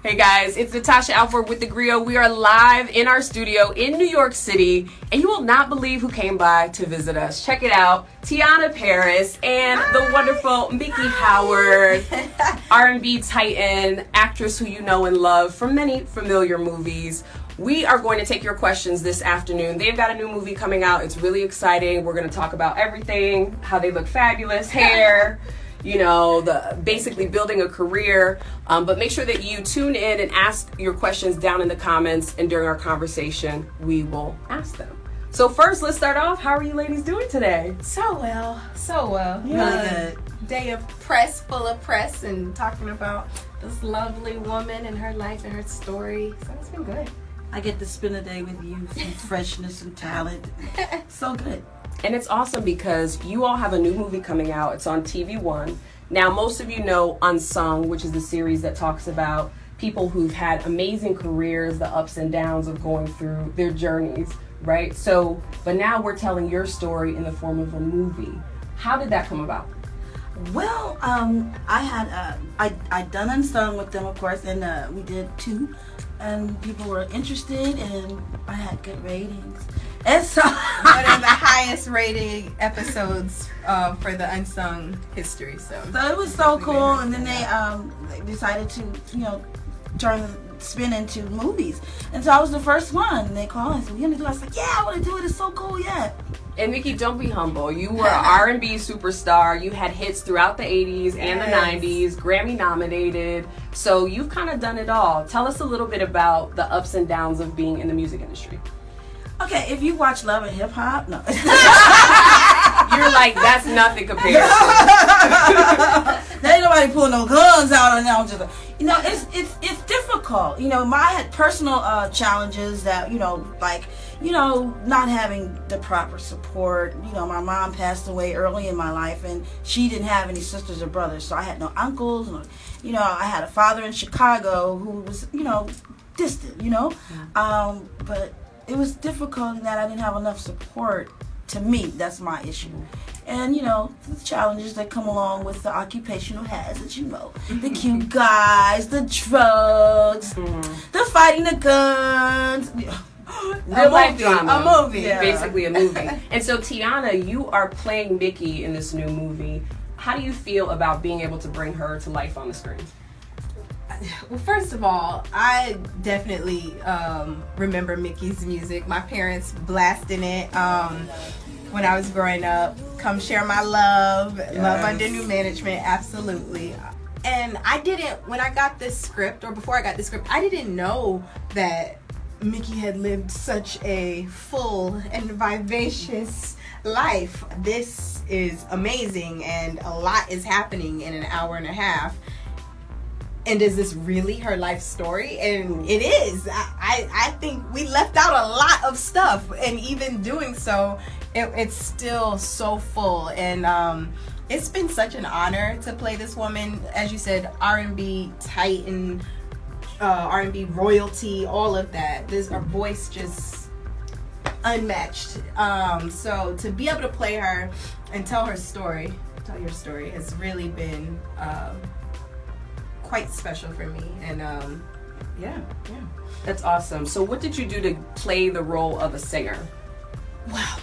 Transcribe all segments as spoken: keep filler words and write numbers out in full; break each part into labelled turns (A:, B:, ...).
A: Hey guys, it's Natasha Alford with theGrio. We are live in our studio in New York City, and you will not believe who came by to visit us. Check it out, Teyonah Parris and Hi. the wonderful Miki Howard, R and B titan, actress who you know and love from many familiar movies. We are going to take your questions this afternoon. They've got a new movie coming out. It's really exciting. We're going to talk about everything, how they look fabulous, hair, you know, the basically building a career. Um, but make sure that you tune in and ask your questions down in the comments, and during our conversation, we will ask them. So first, let's start off. How are you ladies doing today?
B: So well, so well.
A: Yeah.
B: Really good. Day of press, full of press, and talking about this lovely woman and her life and her story. So it's been good.
C: I get to spend a day with you, some freshness and talent. So good.
A: And it's awesome because you all have a new movie coming out. It's on T V One. Now, most of you know Unsung, which is the series that talks about people who've had amazing careers, the ups and downs of going through their journeys, right? So, but now we're telling your story in the form of a movie. How did that come about?
C: Well, um, I had uh, I I done Unsung with them, of course, and uh, we did two, and people were interested, and I had good ratings. And so,
B: one of the highest rated episodes uh, for the Unsung history. So,
C: so it was so cool. And then they um they decided to you know turn the spin into movies. And so I was the first one. And they called and said, "We're gonna do it." I was like, "Yeah, I want to do it. It's so cool, yeah."
A: And Miki, don't be humble. You were an R and B superstar. You had hits throughout the eighties and the nineties, Grammy nominated. So you've kind of done it all. Tell us a little bit about the ups and downs of being in the music industry.
C: Okay, if you watch Love and Hip Hop, no.
A: You're like, that's nothing compared to.
C: There ain't nobody pulling no guns out on them. Just, you know, it's it's it's difficult. You know, my I had personal uh, challenges that you know, like you know, not having the proper support. You know, my mom passed away early in my life, and she didn't have any sisters or brothers, so I had no uncles. And, you know, I had a father in Chicago who was you know distant. You know, um, but it was difficult in that I didn't have enough support. To me, that's my issue. And, you know, the challenges that come along with the occupational hazards, you know. The cute guys, the drugs, mm-hmm. the fighting the guns.
A: Real life drama.
B: A movie.
A: Yeah. Basically a movie. And so, Teyonah, you are playing Miki in this new movie. How do you feel about being able to bring her to life on the screen?
B: Well, first of all, I definitely um, remember Miki's music. My parents blasting it um, when I was growing up. Come Share My Love, yes. Love Under New Management, absolutely. And I didn't, when I got this script, or before I got this script, I didn't know that Miki had lived such a full and vivacious life. This is amazing, and a lot is happening in an hour and a half. And is this really her life story? And it is. I, I think we left out a lot of stuff, and even doing so, it, it's still so full. And um, it's been such an honor to play this woman. As you said, R and B titan, uh, R and B royalty, all of that. There's her voice just unmatched. Um, so to be able to play her and tell her story, tell your story, has really been Um, quite special for me. And um yeah yeah
A: that's awesome. So what did you do to play the role of a singer?
B: Wow.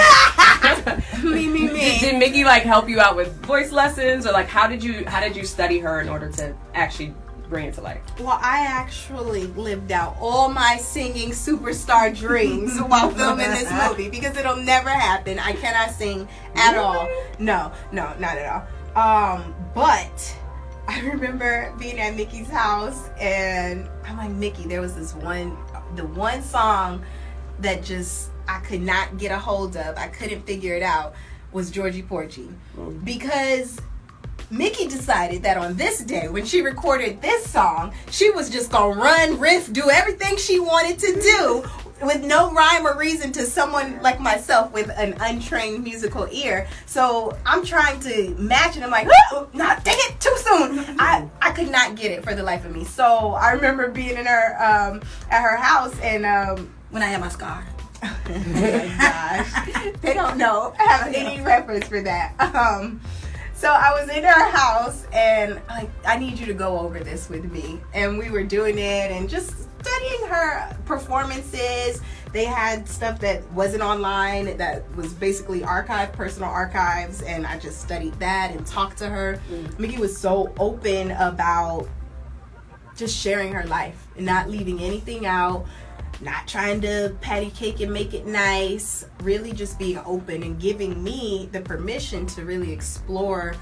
B: me me me
A: did, did Miki like help you out with voice lessons, or like how did you how did you study her in order to actually bring it to life?
B: Well, I actually lived out all my singing superstar dreams while filming this movie, because it'll never happen. I cannot sing at all. No no not at all. Um but I remember being at Miki's house, and I'm like, Miki, there was this one, the one song that just, I could not get a hold of, I couldn't figure it out, was Georgie Porgy. Mm-hmm. Because Miki decided that on this day, when she recorded this song, she was just gonna run, riff, do everything she wanted to do with no rhyme or reason to someone like myself with an untrained musical ear. So I'm trying to match it. I'm like, oh, nah, dang it, too soon. I, I could not get it for the life of me. So I remember being in her um, at her house, and um,
C: when I had my scar.
B: Oh my gosh. They don't know. I have any reference for that. Um, So I was in her house and like, I need you to go over this with me. And we were doing it and just studying her performances. They had stuff that wasn't online that was basically archived, personal archives, and I just studied that and talked to her. Mm. Miki was so open about just sharing her life and not leaving anything out, not trying to patty cake and make it nice, really just being open and giving me the permission to really explore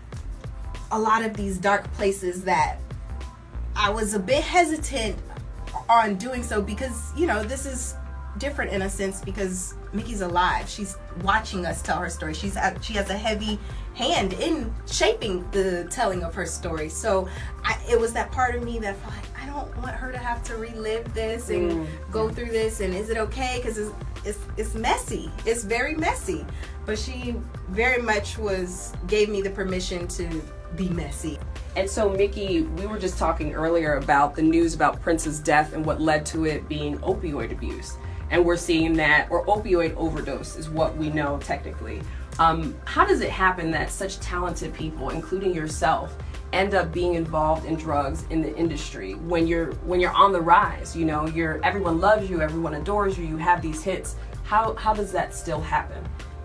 B: a lot of these dark places that I was a bit hesitant on doing so, because, you know, this is different in a sense because Miki's alive. She's watching us tell her story. She's she has a heavy hand in shaping the telling of her story. So I, it was that part of me that felt like I don't want her to have to relive this and mm. go through this. And is it okay? Because it's, it's it's messy. It's very messy. But she very much was gave me the permission to be messy.
A: And so, Miki, we were just talking earlier about the news about Prince's death and what led to it being opioid abuse. And we're seeing that, or opioid overdose is what we know technically. Um, how does it happen that such talented people, including yourself, end up being involved in drugs in the industry when you're when you're on the rise? You know, you're everyone loves you, everyone adores you, you have these hits. How how does that still happen?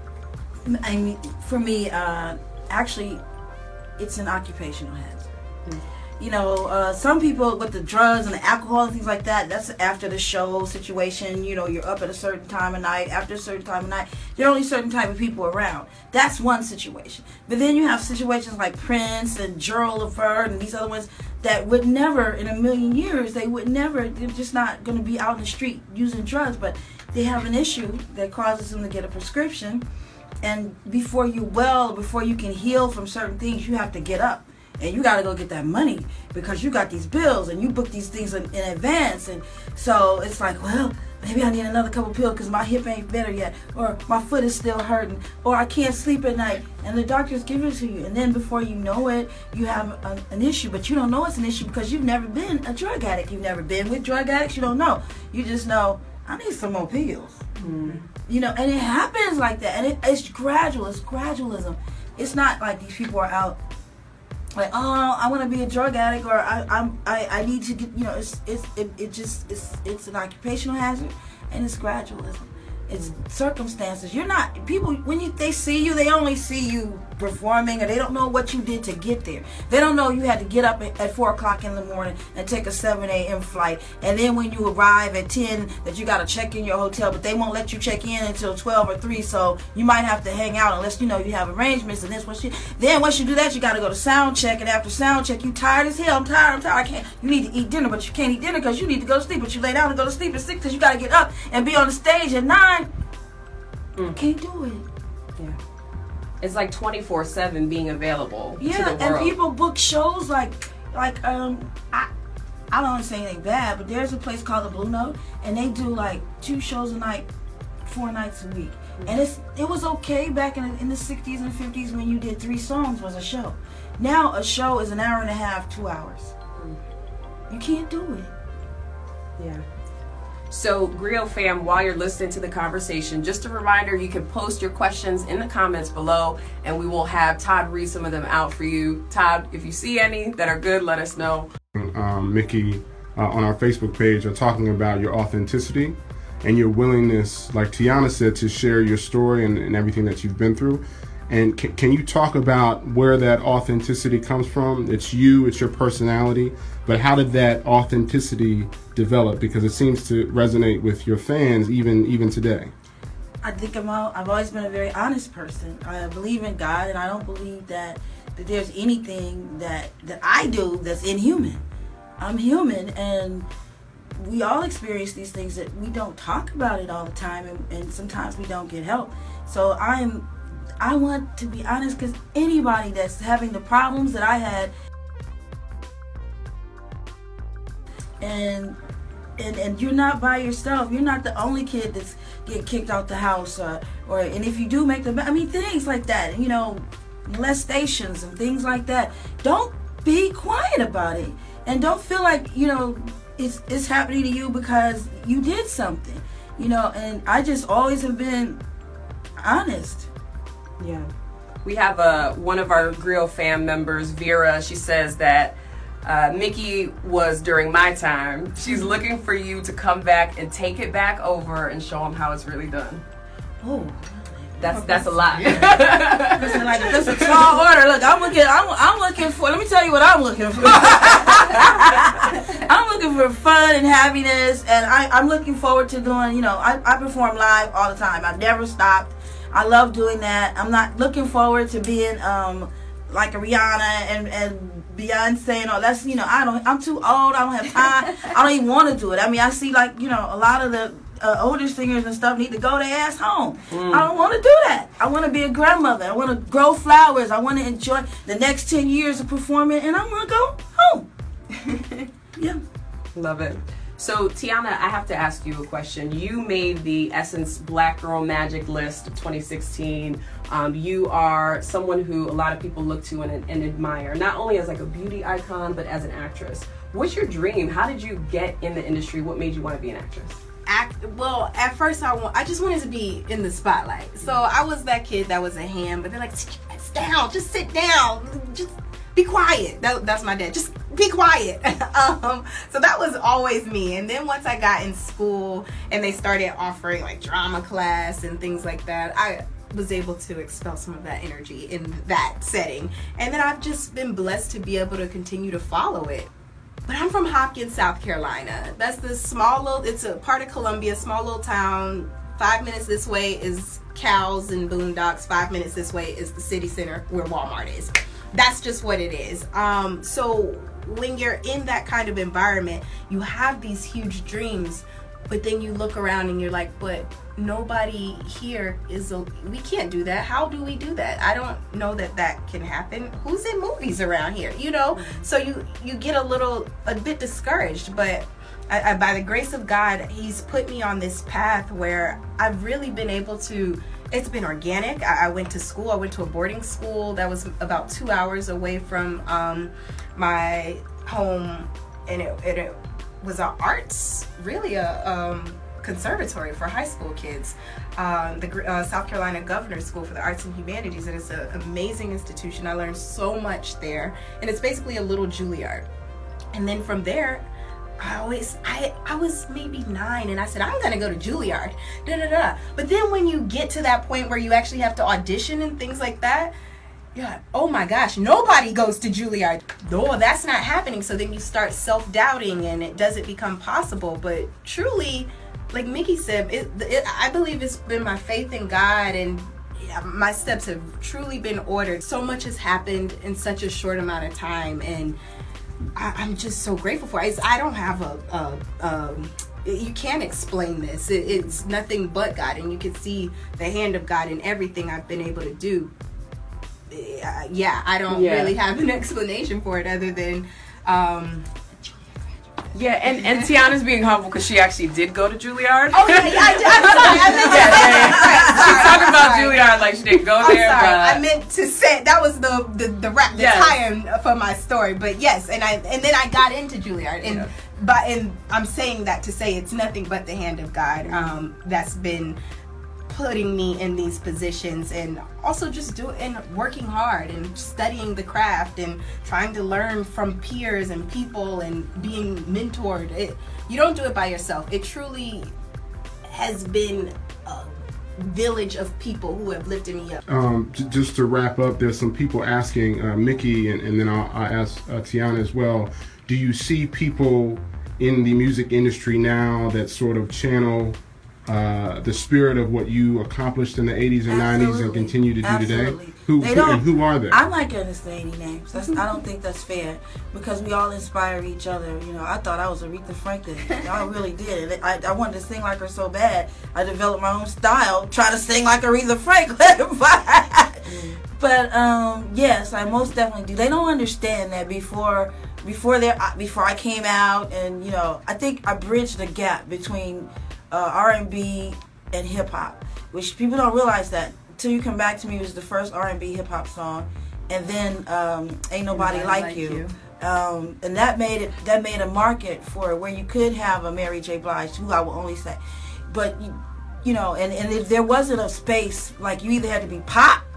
C: I mean, for me, uh, actually, it's an occupational hazard. Mm. You know, uh, some people with the drugs and the alcohol and things like that, that's after the show situation. You know, you're up at a certain time of night. After a certain time of night, there are only certain type of people around. That's one situation. But then you have situations like Prince and Gerald Levert and these other ones that would never, in a million years, they would never, they're just not going to be out in the street using drugs. But they have an issue that causes them to get a prescription. And before you well, before you can heal from certain things, you have to get up. And you got to go get that money because you got these bills and you book these things in, in advance. And so it's like, well, maybe I need another couple pills because my hip ain't better yet, or my foot is still hurting, or I can't sleep at night. And the doctors give it to you. And then before you know it, you have a, an issue. But you don't know it's an issue because you've never been a drug addict. You've never been with drug addicts. You don't know. You just know, I need some more pills. Mm. You know, and it happens like that. And it, it's gradual. It's gradualism. It's not like these people are out like, oh, I want to be a drug addict, or I, I'm, I, I need to get, you know, it's, it's, it, it just, it's, it's an occupational hazard, and it's gradualism. It's circumstances. You're not, people, when you, they see you, they only see you performing, or they don't know what you did to get there. They don't know you had to get up at, at four o'clock in the morning and take a seven a m flight, and then when you arrive at ten, that you got to check in your hotel, but they won't let you check in until twelve or three, so you might have to hang out unless, you know, you have arrangements, and this, what you, then once you do that, you got to go to sound check, and after sound check, you tired as hell, I'm tired, I'm tired, I can't, you need to eat dinner, but you can't eat dinner because you need to go to sleep, but you lay down and go to sleep at six because you got to get up and be on the stage at nine. Mm. Can't do it.
A: Yeah. It's like twenty-four seven being available
C: yeah,
A: to the world.
C: And people book shows like, like um, I, I don't want to say anything bad, but there's a place called the Blue Note, and they do like two shows a night, four nights a week. Mm-hmm. And it's it was okay back in the, in the sixties and fifties when you did three songs was a show. Now a show is an hour and a half, two hours. Mm-hmm. You can't do it.
A: Yeah. So, Grio fam, while you're listening to the conversation, just a reminder, you can post your questions in the comments below, and we will have Todd read some of them out for you. Todd, if you see any that are good, let us know.
D: Um, Miki, uh, on our Facebook page, are talking about your authenticity and your willingness, like Teyonah said, to share your story and, and everything that you've been through. And can, can you talk about where that authenticity comes from? It's you, it's your personality, but how did that authenticity develop? Because it seems to resonate with your fans even even today.
C: I think I'm all, I've always been a very honest person. I believe in God, and I don't believe that, that there's anything that, that I do that's inhuman. I'm human, and we all experience these things that we don't talk about it all the time, and, and sometimes we don't get help. So I'm I want to be honest, because anybody that's having the problems that I had, and and and you're not by yourself. You're not the only kid that's get kicked out the house, uh, or and if you do make the, I mean things like that, you know, molestations and things like that. Don't be quiet about it, and don't feel like, you know, it's it's happening to you because you did something, you know. And I just always have been honest.
A: Yeah. We have a one of our Grio fam members, Vera. She says that uh, Miki was during my time. She's looking for you to come back and take it back over and show them how it's really done.
C: Oh,
A: that's that's a lot.
C: Listen, like that's a tall order. Look, I'm looking. I'm, I'm looking for. Let me tell you what I'm looking for. I'm looking for fun and happiness, and I, I'm looking forward to doing. You know, I, I perform live all the time. I've never stopped. I love doing that. I'm not looking forward to being um like a Rihanna and and Beyonce and all. That's, you know, I don't. I'm too old. I don't have time. I don't even want to do it. I mean, I see like, you know, a lot of the uh, older singers and stuff need to go their ass home. Mm. I don't want to do that. I want to be a grandmother. I want to grow flowers. I want to enjoy the next ten years of performing, and I want to go home. Yeah,
A: love it. So, Teyonah, I have to ask you a question. You made the Essence Black Girl Magic list of twenty sixteen. Um, you are someone who a lot of people look to and, and admire, not only as like a beauty icon, but as an actress. What's your dream? How did you get in the industry? What made you want to be an actress?
B: Act, well, at first I want, I just wanted to be in the spotlight. So I was that kid that was a ham, but they're like, sit down, just sit down, just be quiet. That, that's my dad. Just be quiet. um, so that was always me. And then once I got in school and they started offering like drama class and things like that, I was able to expel some of that energy in that setting. And then I've just been blessed to be able to continue to follow it. But I'm from Hopkins, South Carolina. That's this small little, it's a part of Columbia, small little town. Five minutes this way is cows and boondocks. Five minutes this way is the city center where Walmart is. That's just what it is. Um, so when you're in that kind of environment, you have these huge dreams, but then you look around and you're like, but nobody here is, a, we can't do that. How do we do that? I don't know that that can happen. Who's in movies around here? You know? So you, you get a little, a bit discouraged, but I, I, by the grace of God, He's put me on this path where I've really been able to, it's been organic. I, I went to school. I went to a boarding school that was about two hours away from um, my home, and it, it, it was an arts, really a um, conservatory for high school kids. Um, the uh, South Carolina Governor's School for the Arts and Humanities, and it's an amazing institution. I learned so much there, and it's basically a little Juilliard. And then from there, I always, I, I was maybe nine and I said, I'm gonna go to Juilliard, da da da. But then when you get to that point where you actually have to audition and things like that, you're like, oh my gosh, nobody goes to Juilliard. No, that's not happening. So then you start self-doubting and it doesn't become possible. But truly, like Miki said, it, it, I believe it's been my faith in God, and my steps have truly been ordered. So much has happened in such a short amount of time, and I, I'm just so grateful for it. I don't have a, a um, you can't explain this. It, it's nothing but God, and you can see the hand of God in everything I've been able to do. Uh, yeah, I don't yeah. really have an explanation for it other than um,
A: yeah, and, and Teyonah's being humble because she actually did go to Juilliard.
B: Oh, yeah, yeah, I, I'm sorry. I meant to
A: yeah,
B: say
A: yeah, yeah. She's talking about Juilliard like she didn't go
B: I'm
A: there.
B: Sorry.
A: But
B: I meant to say, that was the the, the rap, the
A: yes.
B: tie-in for my story. But yes, and I and then I got into Juilliard. And, yeah. but, and I'm saying that to say it's nothing but the hand of God um, that's been putting me in these positions, and also just doing and working hard and studying the craft and trying to learn from peers and people and being mentored. It, you don't do it by yourself. It truly has been a village of people who have lifted me up.
D: Um, j- just to wrap up, there's some people asking uh, Miki, and, and then I'll, I'll ask uh, Teyonah as well. Do you see people in the music industry now that sort of channel Uh, the spirit of what you accomplished in the eighties and
C: Absolutely.
D: nineties and continue to do
C: Absolutely.
D: today? Who,
C: they
D: who
C: don't,
D: and who are they?
C: I'm not going to say any names. That's, I don't think that's fair, because we all inspire each other. You know, I thought I was Aretha Franklin. I really did. I, I wanted to sing like her so bad. I developed my own style, trying to sing like Aretha Franklin. but but um, yes, I most definitely do. They don't understand that before before they before I came out, and you know, I think I bridged the gap between Uh, R and B and hip hop, which people don't realize that. Till You Come Back to Me was the first R and B hip hop song, and then um, Ain't Nobody, Nobody Like, like You, you. Um, and that made it. That made a market for it, where you could have a Mary J. Blige, who I will only say, but you, you know, and and if there wasn't a space, like you either had to be pop,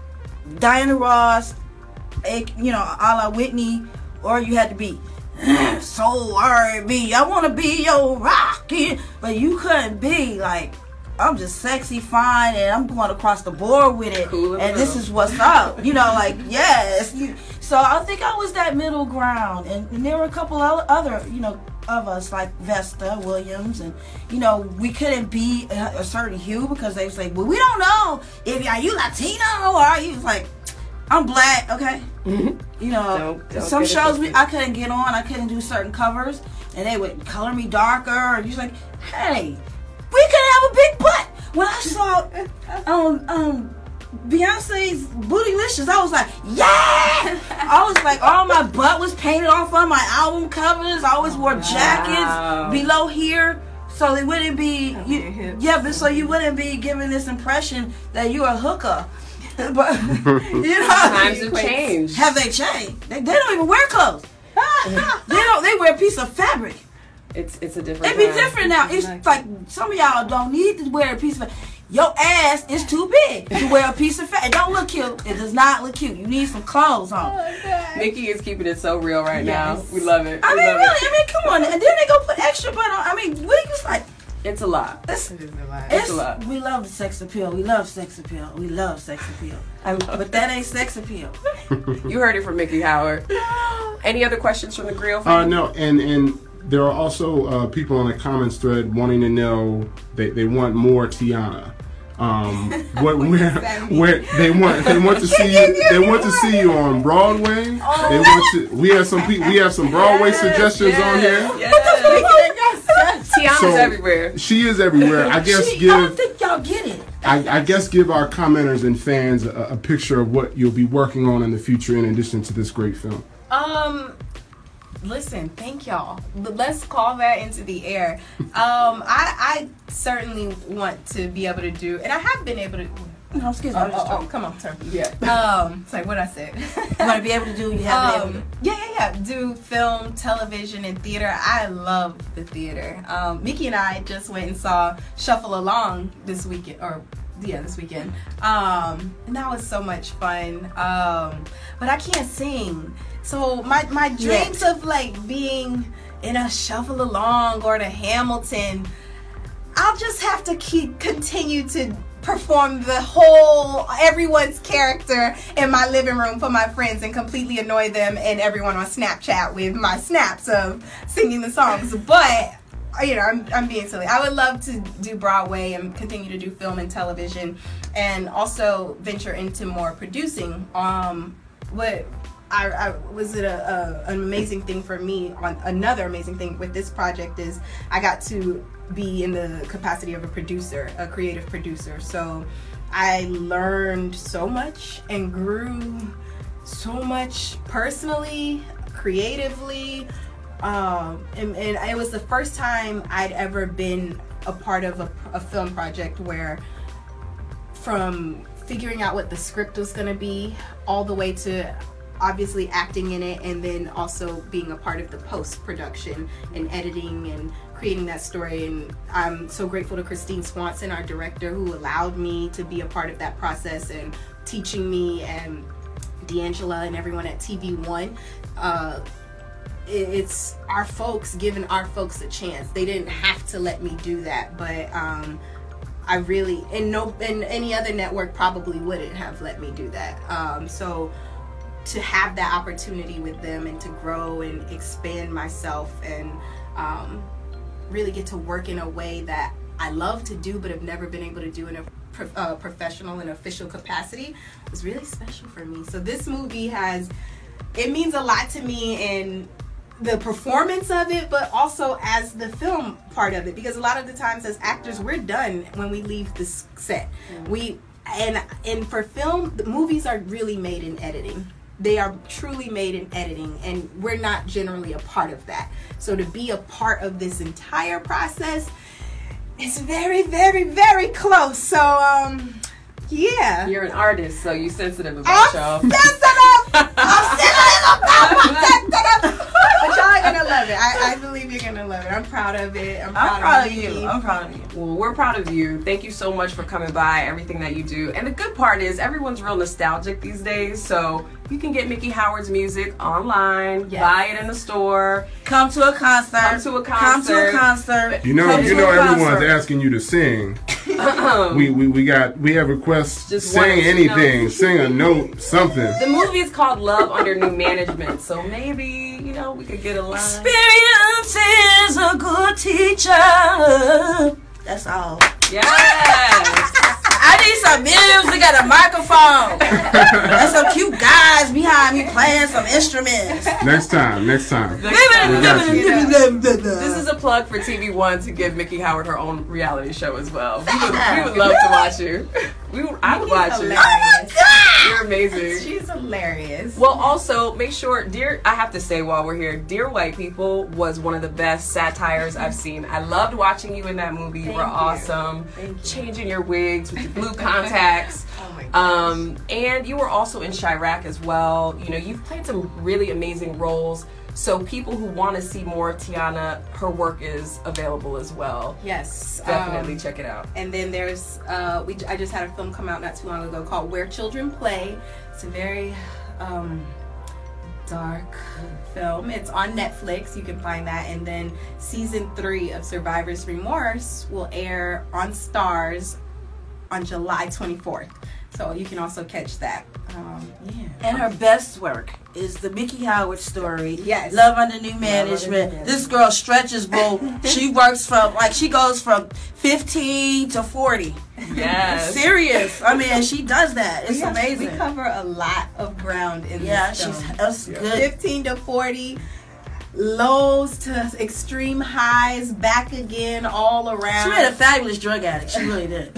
C: Diana Ross, you know, a la Whitney, or you had to be soul R and B. I want to be your rocky, but you couldn't be like, I'm just sexy, fine, and I'm going across the board with it,
A: cool
C: and this is what's up. You know, like, yes. You, so I think I was that middle ground, and, and there were a couple of other, you know, of us, like Vesta Williams, and, you know, we couldn't be a, a certain hue because they would say, well, we don't know if are you Latino or are you, like, I'm black, okay? Mm-hmm. You know, don't, don't some shows we, I couldn't get on, I couldn't do certain covers, and they would color me darker, and you're like, hey, we could have a big butt. When I saw um, um, Beyonce's Bootylicious, I was like, yeah! I was like, all my butt was painted off on my album covers. I always wore jackets wow. below here, so they wouldn't be, you, yeah, but so you wouldn't be giving this impression that you're a hooker. But you know,
A: times have changed.
C: Have they changed? They, they don't even wear clothes. they don't. They wear a piece of fabric.
A: It's it's a different.
C: It'd be different now. It's like some of y'all don't need to wear a piece of. Your ass is too big to wear a piece of fabric. It don't look cute. It does not look cute. You need some clothes on.
B: Oh,
A: Miki is keeping it so real right yes. now. We love it.
C: I
A: we
C: mean,
A: love
C: really.
A: It.
C: I mean, come on. And then they go put extra butt on. I mean, we just like.
A: It's a lot.
C: It's,
B: it is a lot.
C: It's,
A: it's a lot.
C: We love the sex appeal. We love sex appeal. We love sex appeal.
A: I love
C: but
A: it.
C: that ain't sex appeal.
A: You heard it from Miki Howard. Any other questions from the Grio?
D: Uh, no, and and there are also uh, people on the comments thread wanting to know they, they want more Teyonah. Um, what where where they want they want to see you they want to see you on Broadway. Oh. They want to. We have some people. We have some Broadway yes, suggestions
A: yes,
D: on here.
A: Yes. Teyonah's
D: so,
A: everywhere.
D: She is everywhere. I guess
C: she,
D: give.
C: I don't think y'all get it.
D: I, I guess give our commenters and fans a, a picture of what you'll be working on in the future in addition to this great film.
B: Um. Listen, thank y'all. Let's call that into the air. Um, I, I certainly want to be able to do, and I have been able to.
C: No, excuse me.
B: Oh, oh, oh, come on, turn.
A: Yeah.
B: Um, it's like what I said.
C: You want to be able to do. You have
B: um,
C: been able to.
B: Yeah, yeah, yeah. Do film, television, and theater. I love the theater. Um, Miki and I just went and saw Shuffle Along this weekend, or. Yeah, this weekend. Um, and that was so much fun. Um, but I can't sing. So my, my dreams yeah. of like being in a Shuffle Along or the Hamilton, I'll just have to keep continue to perform the whole everyone's character in my living room for my friends and completely annoy them and everyone on Snapchat with my snaps of singing the songs. But you know, I'm, I'm being silly. I would love to do Broadway and continue to do film and television, and also venture into more producing. Um, what I, I was it a, a an amazing thing for me. On another amazing thing with this project is I got to be in the capacity of a producer, a creative producer. So I learned so much and grew so much personally, creatively. Um, and, and it was the first time I'd ever been a part of a, a film project where from figuring out what the script was going to be all the way to obviously acting in it, and then also being a part of the post-production and editing and creating that story. And I'm so grateful to Christine Swanson, our director, who allowed me to be a part of that process and teaching me, and D'Angela and everyone at T V One. Uh, it's our folks giving our folks a chance. They didn't have to let me do that, but um, I really, and no, and any other network probably wouldn't have let me do that. Um, so to have that opportunity with them and to grow and expand myself and um, really get to work in a way that I love to do but have never been able to do in a pro uh, professional and official capacity was really special for me. So this movie has, it means a lot to me in the performance of it, but also as the film part of it, because a lot of the times as actors we're done when we leave the set. Mm-hmm. we and and for film, the movies are really made in editing. They are truly made in editing, and we're not generally a part of that. So to be a part of this entire process is very, very, very close. So um yeah,
A: you're an artist, so you're sensitive about y'all.
B: I'm sensitive. I'm sensitive about my sensitive. But y'all, are gonna love it. I, I believe you're gonna love it. I'm proud of it. I'm proud,
C: I'm proud
B: of
C: of
B: Miki.
C: you. I'm proud of you.
A: Well, we're proud of you. Thank you so much for coming by, everything that you do. And the good part is everyone's real nostalgic these days, so you can get Miki Howard's music online,
B: Yes.
A: buy it in the store.
C: Come to a concert.
A: Come to a
C: Come to a
A: concert.
C: concert.
D: You know,
C: Come
D: you
C: to
D: know,
C: a
D: everyone's
C: concert.
D: asking you to sing. we, we we got we have requests.
A: Just one or
D: sing
A: two
D: anything,
A: notes.
D: sing a note, something.
A: The movie is called Love Under New Management, so maybe, you know, we could get a line.
C: Experience is a good teacher. That's all.
A: Yes.
C: I need some music and a microphone. And some cute guys behind me playing some instruments.
D: Next time, next time.
A: Next time.
D: We got you.
A: This is a plug for T V One to give Miki Howard her own reality show as well. We would, we would love to watch you. We would, I would
B: Miki's
A: watch you.
B: hilarious.
A: You're amazing.
B: She's hilarious.
A: Well, also make sure, dear, I have to say while we're here, Dear White People was one of the best satires I've seen. I loved watching you in that movie. You
B: Thank
A: were
B: you.
A: awesome.
B: Thank you.
A: Changing your wigs with your blue contacts.
B: Oh my gosh.
A: Um, and you were also in Chi-Raq as well. You know, you've played some really amazing roles. So people who want to see more of Teyonah, her work is available as well.
B: Yes.
A: Definitely
B: um,
A: check it out.
B: And then there's, uh, we I just had a film come out not too long ago called Where Children Play. It's a very um, dark film. It's on Netflix. You can find that. And then season three of Survivor's Remorse will air on Stars on July twenty-fourth. So you can also catch that. Um, yeah.
C: And her best work is the Miki Howard story.
B: Yes.
C: Love Under New Management.
B: Management.
C: This girl stretches both. She works from, like, she goes from fifteen to forty.
A: Yes.
C: Serious. I mean, she does that. It's
B: We have-
C: amazing.
B: We cover a lot of ground in
C: Yeah,
B: this
C: she's
B: film.
C: that's good.
B: fifteen to forty, lows to extreme highs, back again, all around.
C: She made a fabulous drug addict. She really did.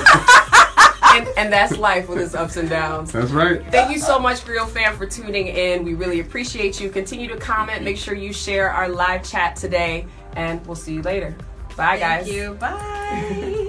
A: And, and that's life with its ups and downs.
D: That's right.
A: Thank you so much, Grio fam, for tuning in. We really appreciate you. Continue to comment. Make sure you share our live chat today. And we'll see you later. Bye, guys.
B: Thank you. Bye.